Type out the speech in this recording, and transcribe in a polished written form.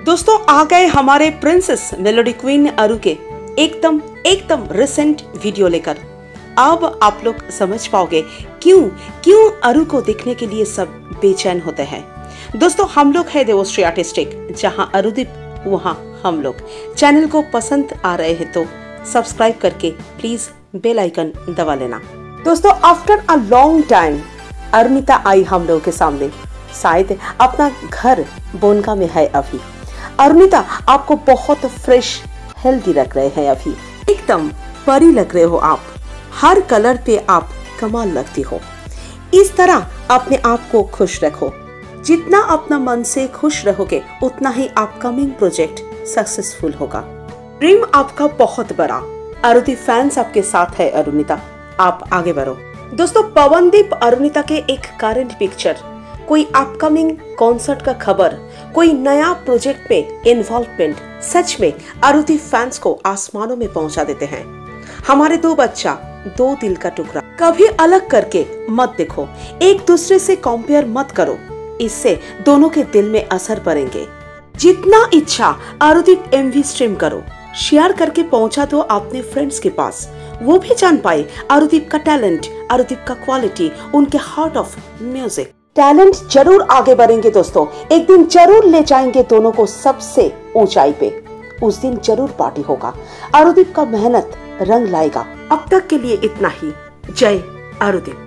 दोस्तों आ गए हमारे प्रिंसेस मेलोडी क्वीन अरु के एकदम रिसेंट वीडियो लेकर। अब आप लोग समझ पाओगे क्यों अरु को देखने के लिए सब बेचैन होते हैं। दोस्तों हम लोग है देवश्री आर्टिस्टिक, जहां अरुदीप वहां हम लोग। चैनल को पसंद आ रहे हैं तो सब्सक्राइब करके प्लीज बेल आइकन दबा लेना। दोस्तों after a long time Arunita आई हम लोगों के सामने। शायद अपना घर बोनगा में है अभी। अरुणिता आपको बहुत फ्रेश हेल्दी लग रहे हैं अभी, एकदम परी लग रहे हो आप। हर कलर पे आप कमाल लगती हो। इस तरह अपने आप को खुश रखो। जितना अपना मन से खुश रहोगे उतना ही अपकमिंग प्रोजेक्ट सक्सेसफुल होगा। ड्रीम आपका बहुत बड़ा। अरुदीप फैंस आपके साथ है। अरुणिता आप आगे बढ़ो। दोस्तों पवनदीप अरुणिता के एक करंट पिक्चर, कोई अपकमिंग कॉन्सर्ट का खबर, कोई नया प्रोजेक्ट पे इन्वॉल्वमेंट, सच में अरुदीप फैंस को आसमानों में पहुंचा देते हैं। हमारे दो बच्चा, दो दिल का टुकड़ा, कभी अलग करके मत देखो, एक दूसरे से कंपेयर मत करो, इससे दोनों के दिल में असर पड़ेंगे। जितना इच्छा अरुदीप एमवी स्ट्रीम करो, शेयर करके पहुंचा दो अपने फ्रेंड्स के पास, वो भी जान पाए अरुदीप का टैलेंट, अरुदीप का क्वालिटी, उनके हार्ट ऑफ म्यूजिक। टैलेंट जरूर आगे बढ़ेंगे दोस्तों, एक दिन जरूर ले जाएंगे दोनों को सबसे ऊंचाई पे। उस दिन जरूर पार्टी होगा, अरुदीप का मेहनत रंग लाएगा। अब तक के लिए इतना ही। जय अरुदीप।